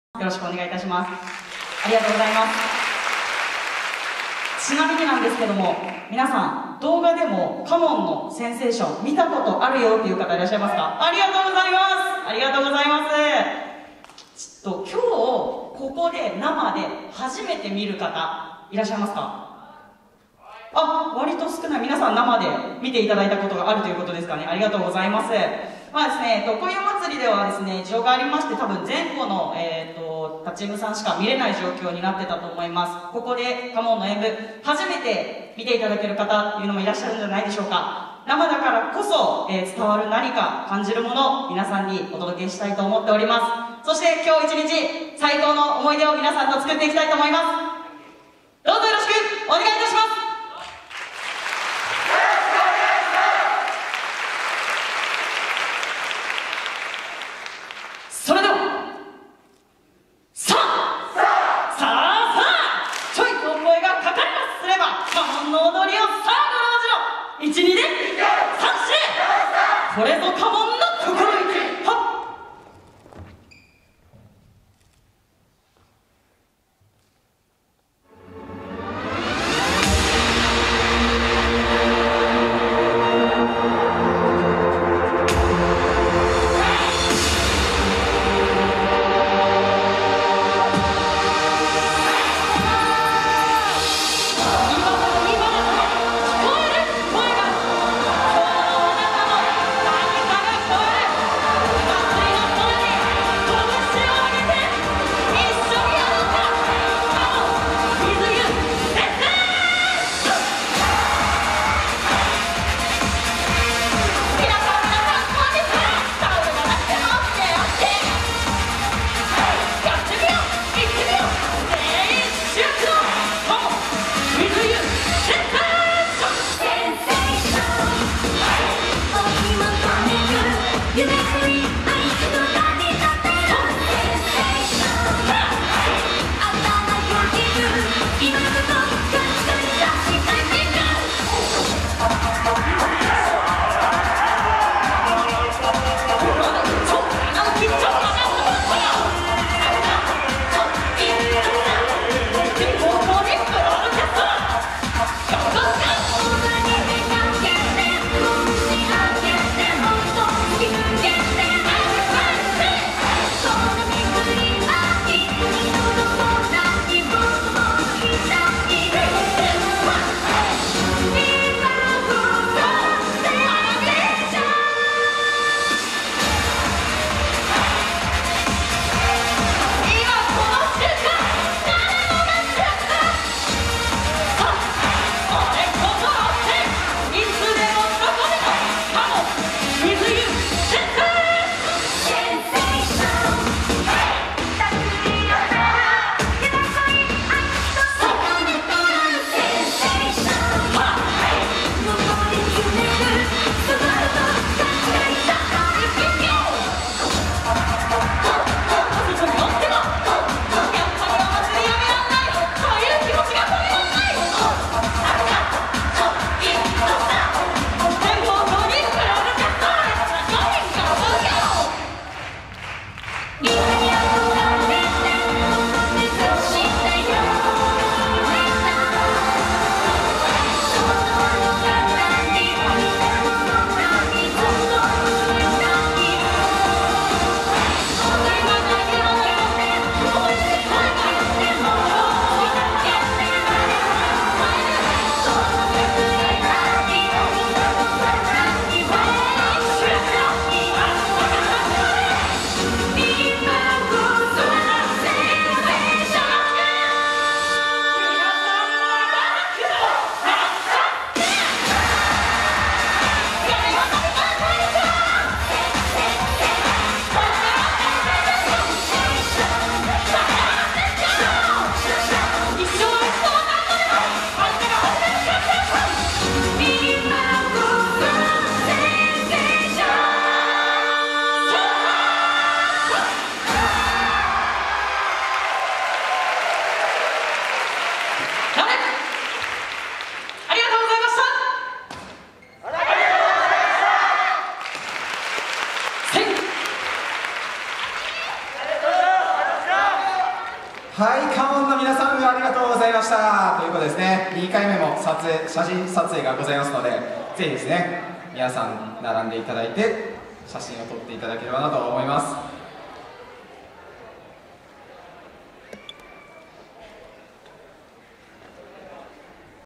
よろしくお願いいたします。ありがとうございます。ちなみになんですけども、皆さん動画でもカモンのセンセーション見たことあるよっていう方いらっしゃいますか？ありがとうございます。ありがとうございます。ちょっと今日ここで生で初めて見る方いらっしゃいますか？割と少ない。皆さん生で見ていただいたことがあるということですかね。ありがとうございます。まあですね、こういうお祭りではですね、事情がありまして、多分前後の、他チームさんしか見れない状況になってたと思います。ここでカモンの演舞、初めて見ていただける方っていうのもいらっしゃるんじゃないでしょうか。生だからこそ、伝わる何か感じるものを皆さんにお届けしたいと思っております。そして今日一日、最高の思い出を皆さんと作っていきたいと思います。どうぞよろしくお願いいたします。それでは、さあちょいとお声がかかりますすればカモンの踊りをさあご覧じろ。12で3、4、これぞカモンの心意気。はっ。 はい、カモンの皆さんありがとうございましたということですね。2回目も写真撮影がございますので、ぜひですね皆さん並んでいただいて写真を撮っていただければなと思います。